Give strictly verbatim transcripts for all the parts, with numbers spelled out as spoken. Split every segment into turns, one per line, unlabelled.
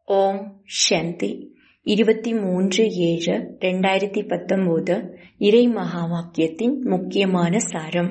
ஓம் சாந்தி. இருபத்தி மூன்று ஏழு ரெண்டாயிரத்தி பத்தொன்பது இறை மகா வாக்கியத்தின் முக்கியமான சாரம்.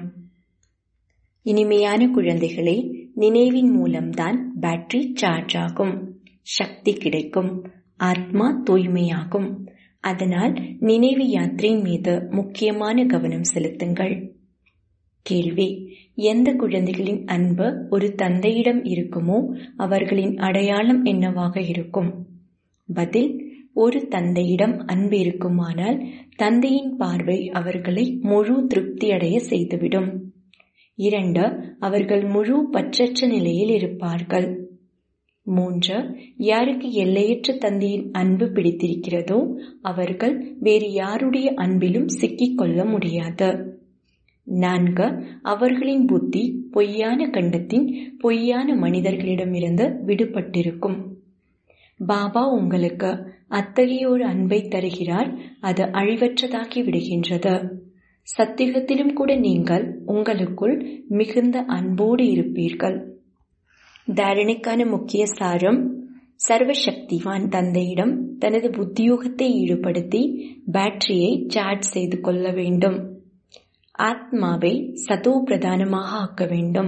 இனிமையான குழந்தைகளே, நினைவின் மூலம்தான் பேட்டரி சார்ஜ் ஆகும், சக்தி கிடைக்கும், ஆத்மா தூய்மையாகும். அதனால் நினைவு யாத்திரை மீது முக்கியமான கவனம் செலுத்துங்கள். கேள்வி: எந்த குழந்தைகளின் அன்பு ஒரு தந்தையிடம் இருக்குமோ அவர்களின் அடையாளம் என்னவாக இருக்கும்? பதில்: ஒரு தந்தையிடம் அன்பு இருக்குமானால் தந்தையின் பார்வை அவர்களை முழு திருப்தி அடைய செய்துவிடும். இரண்டு, அவர்கள் முழு பற்றற்ற நிலையில் இருப்பார்கள். மூன்று, யாருக்கு எல்லையற்ற தந்தையின் அன்பு பிடித்திருக்கிறதோ அவர்கள் வேறு யாருடைய அன்பிலும் சிக்கிக் கொள்ள முடியாது. நான்கு, அவர்களின் புத்தி பொய்யான கண்டத்தின் பொய்யான மனிதர்களிடமிருந்து விடுபட்டிருக்கும். பாபா உங்களுக்கு அத்தகைய ஒரு அன்பை தருகிறார், அது அழிவற்றதாகி விடுகின்றது. சத்தியத்திலும் கூட நீங்கள் உங்களுக்குள் மிகுந்த அன்போடு இருப்பீர்கள். தாரணைக்கான முக்கிய சாரம்: சர்வசக்திவான் தந்தையிடம் தனது புத்தியோகத்தை ஈடுபடுத்தி பேட்டரியை சார்ஜ் செய்து கொள்ள வேண்டும். ஆத்மாவை சதோ பிரதானமாக ஆக்க வேண்டும்.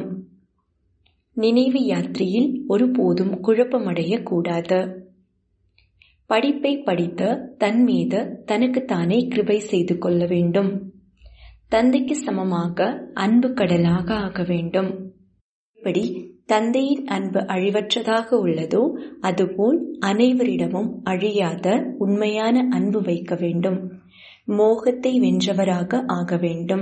நினைவு யாத்திரையில் ஒருபோதும் குழப்பமடைய கூடாது. படிப்பை படித்து தன் மீது தனக்குத்தானே கிருபை செய்து கொள்ள வேண்டும். தந்தைக்கு சமமாக அன்பு கடலாக ஆக வேண்டும். இப்படி தந்தையின் அன்பு அழிவற்றதாக உள்ளதோ அதுபோல் அனைவரிடமும் அழியாத உண்மையான அன்பு வைக்க வேண்டும். மோகத்தை வென்றவராக ஆக வேண்டும்.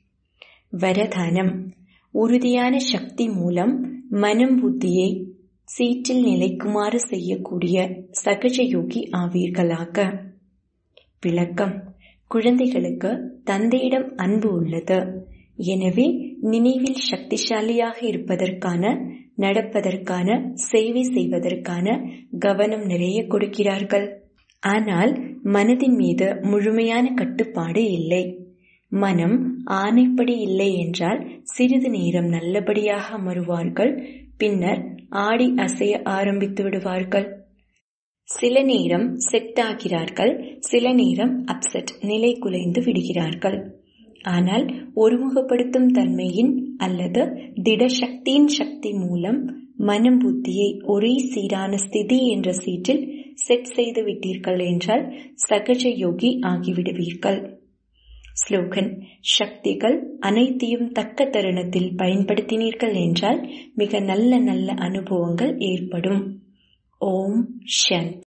வரதானம்: உறுதியான சக்தி மூலம் மனம் புத்தியை சீற்றில் நிலைக்குமாறு செய்யக்கூடிய சகஜ யோகி ஆவீர்களாக. விளக்கம்: குழந்தைகளுக்கு தந்தையிடம் அன்பு உள்ளது. எனவே நினைவில் சக்திசாலியாக இருப்பதற்கான, நடப்பதற்கான, சேவை செய்வதற்கான கவனம் நிறைய கொடுக்கிறார்கள். ஆனால் மனதின் மீது முழுமையான கட்டுப்பாடு இல்லை. மனம் ஆணைப்படி இல்லை என்றால் சிறிது நேரம் நல்லபடியாக அமருவார்கள், பின்னர் ஆடி அசைய ஆரம்பித்து விடுவார்கள். சில நேரம் செட் ஆகிறார்கள், சில நேரம் அப்செட் நிலை குலைந்து விடுகிறார்கள். ஆனால் ஒருமுகப்படுத்தும் தன்மையின் அல்லது திட சக்தியின் சக்தி மூலம் மனம் புத்தியை ஒரே சீரான ஸ்திதி என்ற சீற்றில் செட் செய்து விட்டீர்கள் என்றால் சகஜ யோகி ஆகிவிடுவீர்கள். ஸ்லோகன்: சக்திகள் அனைத்தையும் தக்க தருணத்தில் பயன்படுத்தினீர்கள் என்றால் மிக நல்ல நல்ல அனுபவங்கள் ஏற்படும். ஓம் சாந்தி.